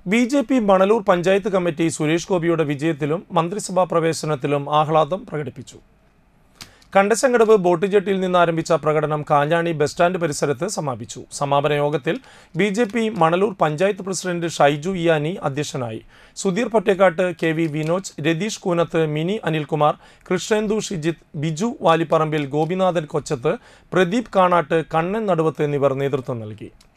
BJP. Manalur panchayat committee Suresh ഗോപിയുടെ വിജയത്തിലും മന്ത്രിസഭാ പ്രവേശനത്തിലും ആഹ്ലാദം പ്രകടിപ്പിച്ചു. കണ്ടശങ്കടവ് ബോട്ട് ജെട്ടിയിൽ നിന്ന് ആരംഭിച്ച പ്രകടനം കാഞ്ഞാണി ബസ് സ്റ്റാൻഡ് പരിസരത്ത് സമാപിച്ചു. സമാപന യോഗത്തിൽ ബി.ജെ.പി. മണലൂർ പഞ്ചായത്ത് പ്രസിഡന്റ് ഷൈജു ഇയാനി അധ്യക്ഷനായി. സുധീർ പൊറ്റേക്കാട്ട്, കെ.വി. വിനോജ്, രതീഷ് കൂനത്ത്, മിനി അനിൽകുമാർ, കൃഷ്ണേന്ദു ഷിജിത്ത്, ബിജു വാലിപ്പറമ്പിൽ, ഗോപിനാഥൻ കൊച്ചത്ത്, പ്രദീപ് കാണാട്ട്, കണ്ണൻ നടുവത്ത് എന്നിവർ നേതൃത്വം നൽകി.